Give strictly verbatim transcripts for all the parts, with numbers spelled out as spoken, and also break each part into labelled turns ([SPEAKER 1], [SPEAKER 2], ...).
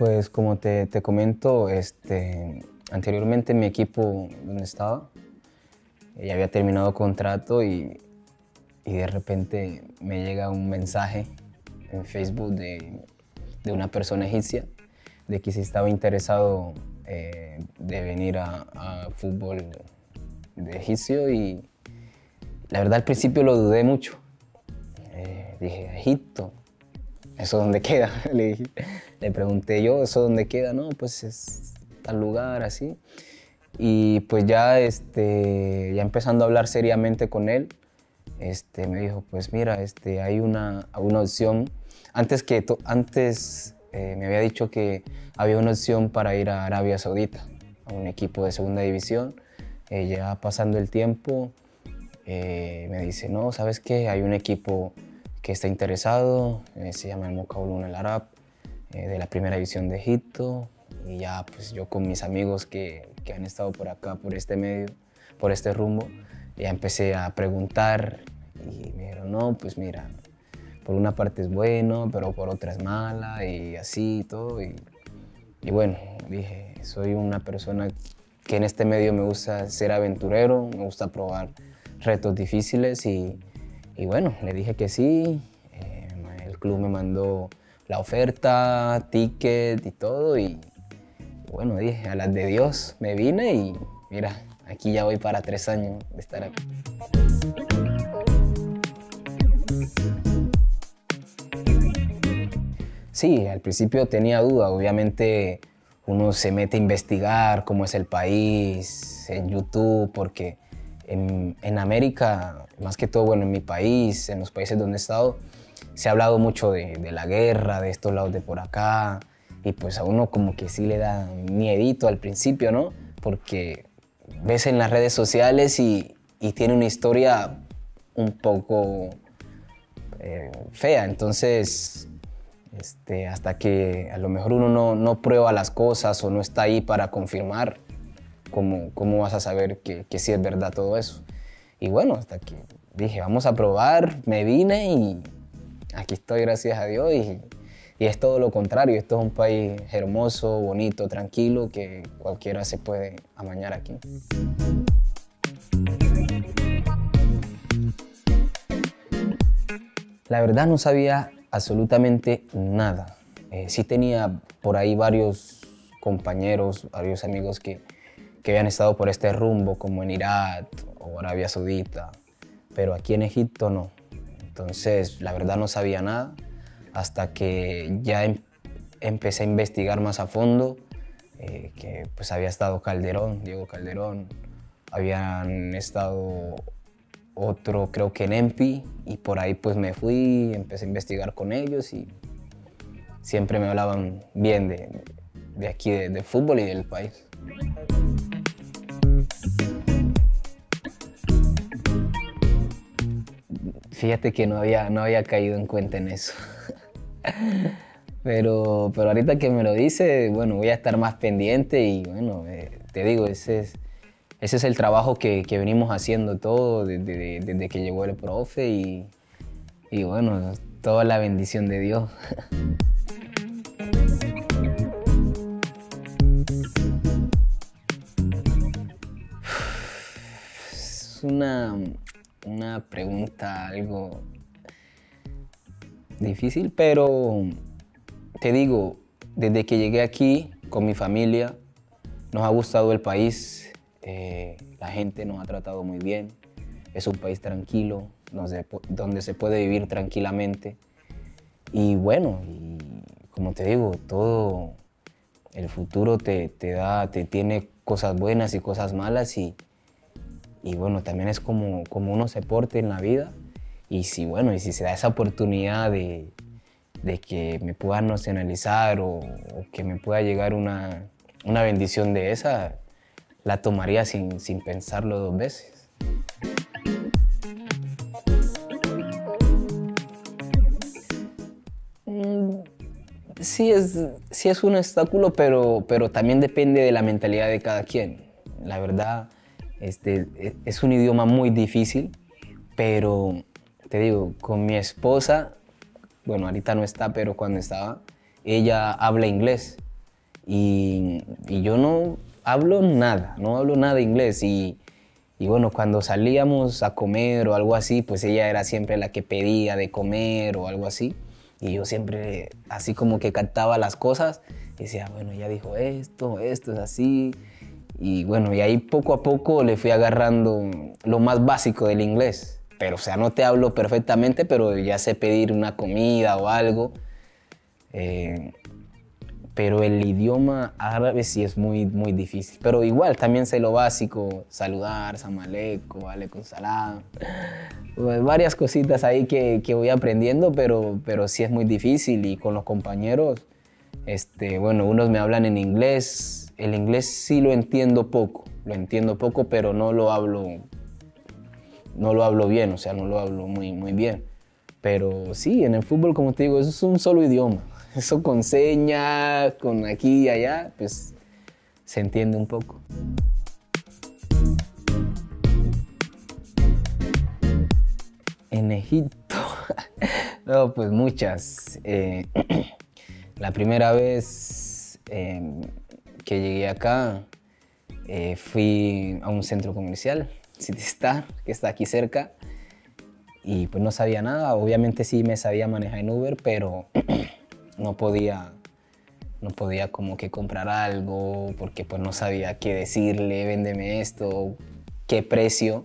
[SPEAKER 1] Pues como te, te comento, este, anteriormente mi equipo donde estaba, eh, ya había terminado contrato y, y de repente me llega un mensaje en Facebook de, de una persona egipcia de que si estaba interesado eh, de venir a, a fútbol de egipcio y la verdad al principio lo dudé mucho. Eh, dije, Egipto, ¿eso dónde queda? Le dije, le pregunté yo, ¿eso dónde queda? No, pues es tal lugar, así. Y pues ya, este, ya empezando a hablar seriamente con él, este, me dijo, pues mira, este, hay una, una opción. Antes, que to- antes eh, me había dicho que había una opción para ir a Arabia Saudita, a un equipo de segunda división. Eh, ya pasando el tiempo, eh, me dice, no, ¿sabes qué? Hay un equipo que está interesado, eh, se llama el Mokaulun El Arab, eh, de la primera división de Egipto. Y ya pues yo con mis amigos que, que han estado por acá, por este medio, por este rumbo, ya empecé a preguntar y me dijeron, no, pues mira, por una parte es bueno, pero por otra es mala y así y todo. Y, y bueno, dije, soy una persona que en este medio me gusta ser aventurero, me gusta probar retos difíciles y, y bueno, le dije que sí. Eh, el club me mandó la oferta, ticket y todo y bueno, dije, a las de Dios me vine y mira, aquí ya voy para tres años de estar aquí. Sí, al principio tenía duda, obviamente uno se mete a investigar cómo es el país en YouTube, porque en, en América, más que todo, bueno, en mi país, en los países donde he estado, se ha hablado mucho de, de la guerra, de estos lados de por acá, y pues a uno como que sí le da miedito al principio, ¿no? Porque ves en las redes sociales y, y tiene una historia un poco eh, fea, entonces este, hasta que a lo mejor uno no, no prueba las cosas o no está ahí para confirmar, ¿cómo, cómo vas a saber que, que sí es verdad todo eso? Y bueno, hasta que dije, vamos a probar, me vine y aquí estoy, gracias a Dios, y, y es todo lo contrario, esto es un país hermoso, bonito, tranquilo, que cualquiera se puede amañar aquí. La verdad no sabía absolutamente nada. Eh, sí tenía por ahí varios compañeros, varios amigos que, que habían estado por este rumbo, como en Irak o Arabia Saudita, pero aquí en Egipto no. Entonces, la verdad no sabía nada hasta que ya em empecé a investigar más a fondo, eh, que pues había estado Calderón, Diego Calderón, habían estado otro creo que en EMPI y por ahí pues me fui, empecé a investigar con ellos y siempre me hablaban bien de, de aquí, de, de fútbol y del país. Fíjate que no había, no había caído en cuenta en eso. Pero, pero ahorita que me lo dice, bueno, voy a estar más pendiente y bueno, eh, te digo, ese es, ese es el trabajo que, que venimos haciendo todo desde, desde que llegó el profe y, y bueno, toda la bendición de Dios. Es una, una pregunta algo difícil, pero te digo, desde que llegué aquí con mi familia, nos ha gustado el país, eh, la gente nos ha tratado muy bien, es un país tranquilo, donde, donde se puede vivir tranquilamente. Y bueno, y como te digo, todo el futuro te, te da, te tiene cosas buenas y cosas malas y, y bueno, también es como, como uno se porte en la vida. Y si, bueno, y si se da esa oportunidad de, de que me pueda nacionalizar o, o que me pueda llegar una, una bendición de esa, la tomaría sin, sin pensarlo dos veces. Mm, sí es, sí es un obstáculo, pero, pero también depende de la mentalidad de cada quien. La verdad, este, e- es un idioma muy difícil, pero te digo, con mi esposa, bueno, ahorita no está, pero cuando estaba, ella habla inglés. y, y yo no hablo nada, no hablo nada de inglés. Y, y bueno, cuando salíamos a comer o algo así, pues ella era siempre la que pedía de comer o algo así. Y yo siempre así como que captaba las cosas y decía, bueno, ella dijo esto, esto es así. Y bueno, y ahí poco a poco le fui agarrando lo más básico del inglés. Pero, o sea, no te hablo perfectamente, pero ya sé pedir una comida o algo. Eh, pero el idioma árabe sí es muy, muy difícil. Pero igual, también sé lo básico, saludar, salam aleikum, aleikum salam. Pues varias cositas ahí que, que voy aprendiendo, pero, pero sí es muy difícil. Y con los compañeros, este, bueno, unos me hablan en inglés. El inglés sí lo entiendo poco, lo entiendo poco, pero no lo hablo, no lo hablo bien, o sea, no lo hablo muy, muy bien. Pero sí, en el fútbol, como te digo, eso es un solo idioma. Eso con señas, con aquí y allá, pues se entiende un poco. En Egipto, no, pues muchas. Eh, la primera vez eh, que llegué acá, eh, fui a un centro comercial, City Star, que está aquí cerca, y pues no sabía nada. Obviamente sí me sabía manejar en Uber, pero no podía, no podía como que comprar algo porque pues no sabía qué decirle, véndeme esto, qué precio.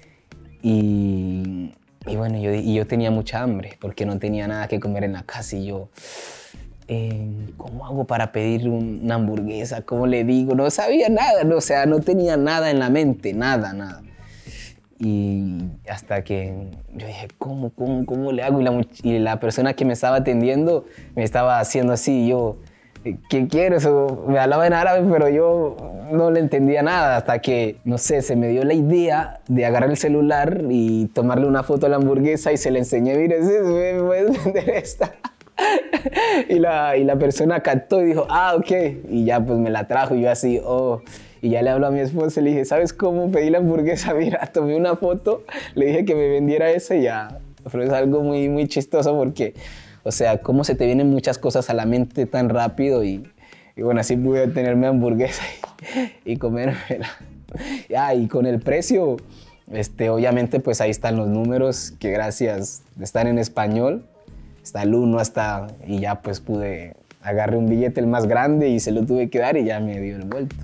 [SPEAKER 1] Y, y bueno, yo, y yo tenía mucha hambre porque no tenía nada que comer en la casa y yo, eh, ¿cómo hago para pedir un- una hamburguesa? ¿Cómo le digo? No sabía nada, no, o sea, no tenía nada en la mente, nada, nada. Y hasta que yo dije, ¿cómo, cómo, cómo le hago? Y la, much- y la persona que me estaba atendiendo me estaba haciendo así, y yo, ¿qué quieres? O me hablaba en árabe, pero yo no le entendía nada, hasta que, no sé, se me dio la idea de agarrar el celular y tomarle una foto a la hamburguesa y se la enseñé, mire, ¿sí? ¿Me puedes vender esta? Y la, y la persona captó y dijo, ah, ok. Y ya pues me la trajo y yo así, oh. Y ya le hablo a mi esposa y le dije, ¿sabes cómo pedí la hamburguesa? Mira, tomé una foto, le dije que me vendiera esa y ya. Pero es algo muy, muy chistoso porque, o sea, cómo se te vienen muchas cosas a la mente tan rápido y, y bueno, así pude tenerme hamburguesa y, y comérmela. Ya, y con el precio, este, obviamente pues ahí están los números que gracias de estar en español, está el uno hasta, y ya pues pude, agarré un billete el más grande y se lo tuve que dar y ya me dio el vuelto.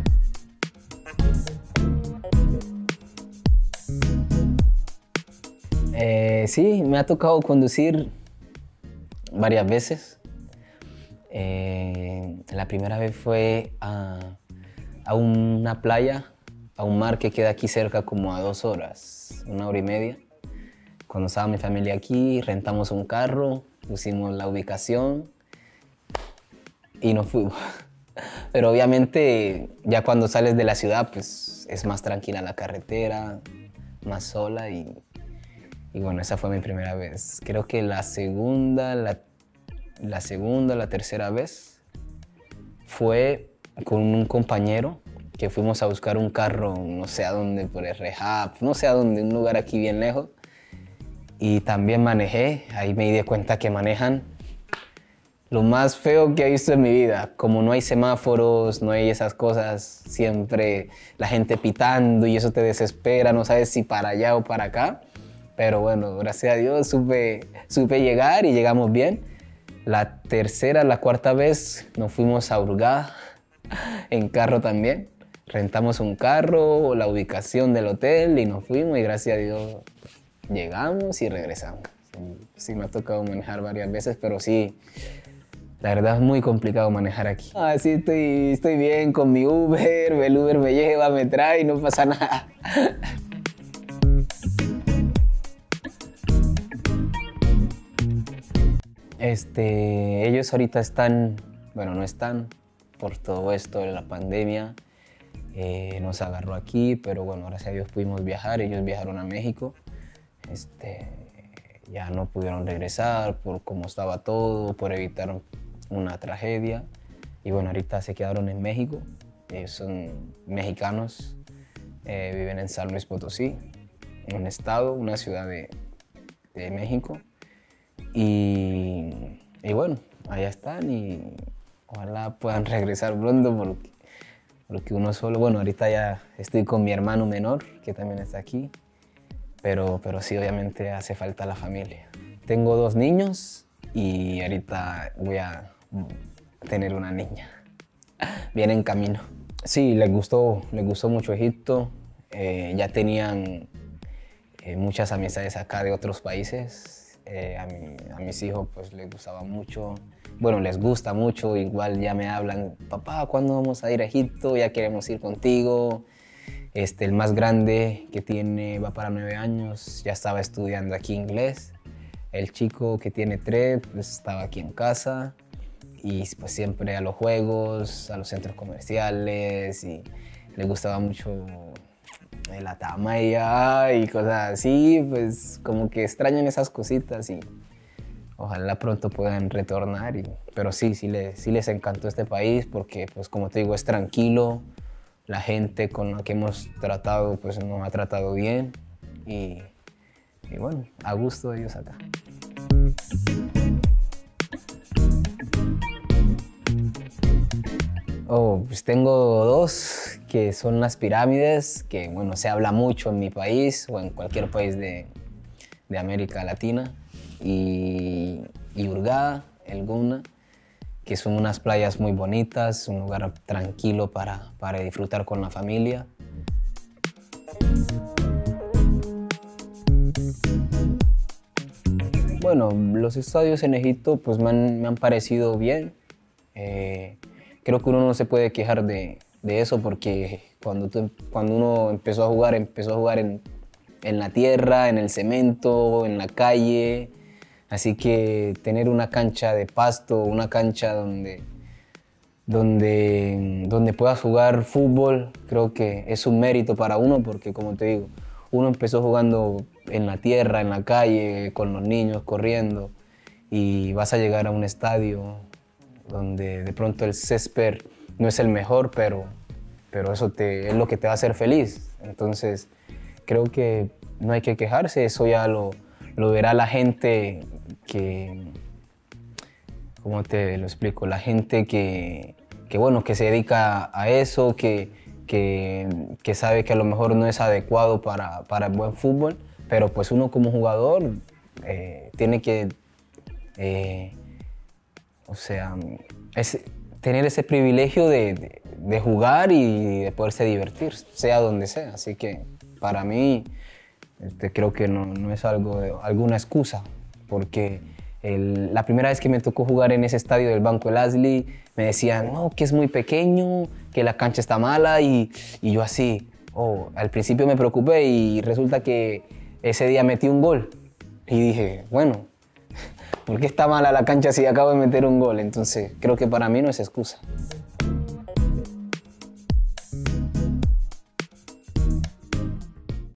[SPEAKER 1] Eh, sí, me ha tocado conducir varias veces. Eh, la primera vez fue a, a una playa, a un mar que queda aquí cerca como a dos horas, una hora y media. Cuando estaba mi familia aquí, rentamos un carro, pusimos la ubicación y nos fuimos. Pero obviamente ya cuando sales de la ciudad, pues es más tranquila la carretera, más sola y, y bueno, esa fue mi primera vez. Creo que la segunda, la, la segunda, la tercera vez fue con un compañero que fuimos a buscar un carro, no sé a dónde, por el Rehab, no sé a dónde, un lugar aquí bien lejos. Y también manejé, ahí me di cuenta que manejan lo más feo que he visto en mi vida. Como no hay semáforos, no hay esas cosas, siempre la gente pitando y eso te desespera, no sabes si para allá o para acá. Pero bueno, gracias a Dios supe, supe llegar y llegamos bien. La tercera, la cuarta vez nos fuimos a Hurghada en carro también. Rentamos un carro, la ubicación del hotel y nos fuimos y gracias a Dios llegamos y regresamos. Sí, me ha tocado manejar varias veces, pero sí, la verdad es muy complicado manejar aquí. Ah, sí, estoy, estoy bien con mi Uber, el Uber me lleva, me trae y no pasa nada. Este, ellos ahorita están, bueno, no están por todo esto de la pandemia. Eh, nos agarró aquí, pero bueno, gracias a Dios pudimos viajar. Ellos viajaron a México. Este, ya no pudieron regresar por cómo estaba todo, por evitar una tragedia. Y bueno, ahorita se quedaron en México. Ellos son mexicanos, eh, viven en San Luis Potosí, un estado, una ciudad de, de México. Y, y bueno, allá están y Ojalá puedan regresar pronto porque, porque uno solo, bueno, ahorita ya estoy con mi hermano menor, que también está aquí, pero, pero sí, obviamente hace falta la familia. Tengo dos niños y ahorita voy a tener una niña. Viene en camino. Sí, les gustó, les gustó mucho Egipto. Eh, ya tenían eh, muchas amistades acá de otros países. Eh, a, mi, a mis hijos pues les gustaba mucho. Bueno, les gusta mucho. Igual ya me hablan, papá, ¿cuándo vamos a ir a Egipto? Ya queremos ir contigo. Este, el más grande, que tiene, va para nueve años, ya estaba estudiando aquí inglés. El chico que tiene tres, pues estaba aquí en casa. Y pues siempre a los juegos, a los centros comerciales, y le gustaba mucho la tamaya y cosas así, pues como que extrañan esas cositas y ojalá pronto puedan retornar. Y, pero sí, sí les, sí les encantó este país porque, pues como te digo, es tranquilo, la gente con la que hemos tratado pues nos ha tratado bien y, y bueno, a gusto ellos acá. Oh, pues tengo dos, que son las pirámides, que bueno, se habla mucho en mi país o en cualquier país de, de América Latina, y, y Hurghada, el Guna, que son unas playas muy bonitas, un lugar tranquilo para, para disfrutar con la familia. Bueno, los estadios en Egipto pues me han, me han parecido bien. Eh, creo que uno no se puede quejar de, de eso porque cuando, tú, cuando uno empezó a jugar, empezó a jugar en, en la tierra, en el cemento, en la calle. Así que tener una cancha de pasto, una cancha donde, donde, donde puedas jugar fútbol, creo que es un mérito para uno porque, como te digo, uno empezó jugando en la tierra, en la calle, con los niños, corriendo, y vas a llegar a un estadio donde de pronto el césped no es el mejor, pero, pero eso te, es lo que te va a hacer feliz. Entonces, creo que no hay que quejarse, eso ya lo, lo verá la gente que, ¿cómo te lo explico? La gente que, que, bueno, que se dedica a eso, que, que, que sabe que a lo mejor no es adecuado para, para el buen fútbol, pero pues uno como jugador eh, tiene que, eh, o sea, es, tener ese privilegio de, de, de jugar y de poderse divertir, sea donde sea. Así que para mí este, creo que no, no es algo, alguna excusa, porque el, la primera vez que me tocó jugar en ese estadio del Banco El Asli, me decían, no, que es muy pequeño, que la cancha está mala, y, y yo así, oh, al principio me preocupé y resulta que ese día metí un gol. Y dije, bueno, ¿por qué está mala la cancha si acabo de meter un gol? Entonces, creo que para mí no es excusa.